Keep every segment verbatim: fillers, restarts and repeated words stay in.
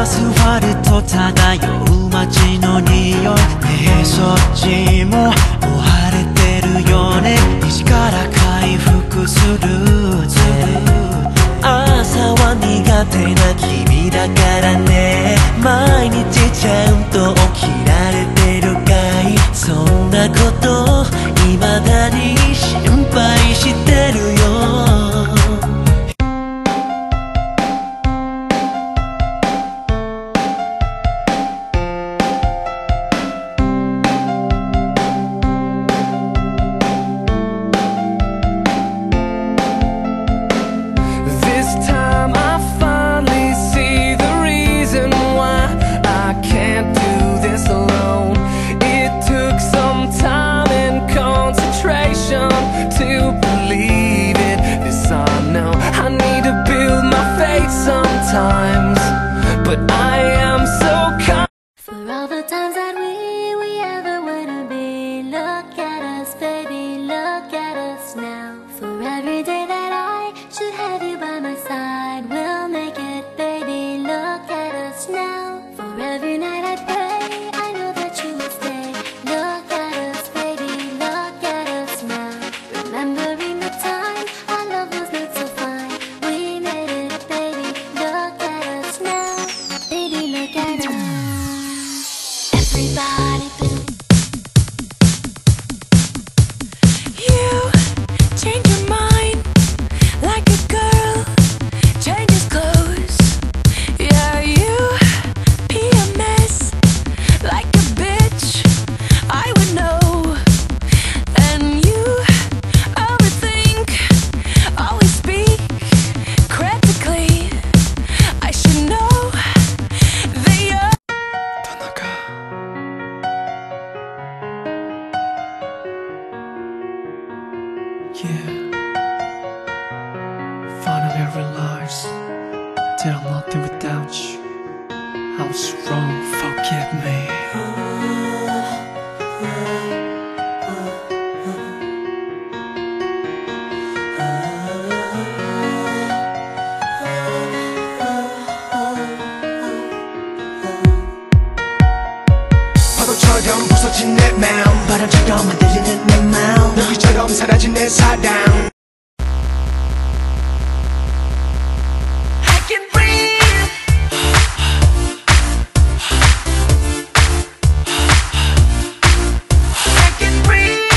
スファルト漂う街の匂いねえそっちも追われてるよね西から回復する朝は苦手な君だからね毎日ちゃんと起きられてるかいそんなこと未だに心配してるよSometimes, but I am so kind. For all the times that we, we ever wanna be. Look at us, baby, look at us now. For every day that I should have you by my side, we'll make it, baby, look at us now. For every night I pray, I know that you will stay. Look at us, baby, look at us now. Remembering the time our love was not so fine, we made it, baby. Look at us now, baby, look at us. Everybody You change your mind like a girl changes clothes. Yeah, you P M S like a bitch, I would know. And you overthink, always speak critically. I should know that you're Yeah, finally I realized that I'm nothing without you. I was wrong, forgive me. 파도처럼 부서진 내 마음 바람처럼 흔들리는 내 마음 모기처럼 사라진 내 사랑 I can breathe. I can breathe.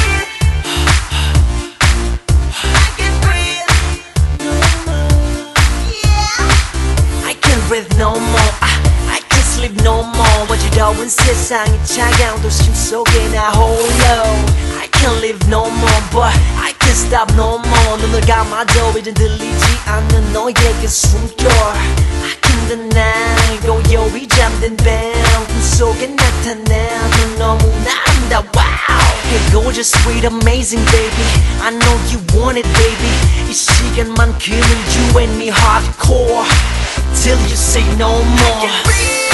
I can breathe. Yeah. I can't breathe no more I can't sleep no more 어지러운 세상이 차가운 도심 속에 나 홀로 I can't live no more but I can't stop no more 눈을 감아도 이젠 들리지 않는 너에게 숨결 I can't deny 고요히 잠든 밤 꿈속에 나타나 넌 너무나 아름다워 Hey gorgeous sweet amazing baby I know you want it baby 이 시간만큼은 you and me hardcore Till you say no more